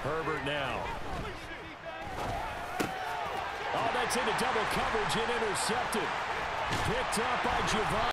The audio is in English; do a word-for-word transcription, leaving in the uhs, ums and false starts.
Herbert now. Oh, that's into double coverage and intercepted. Picked up by Javon.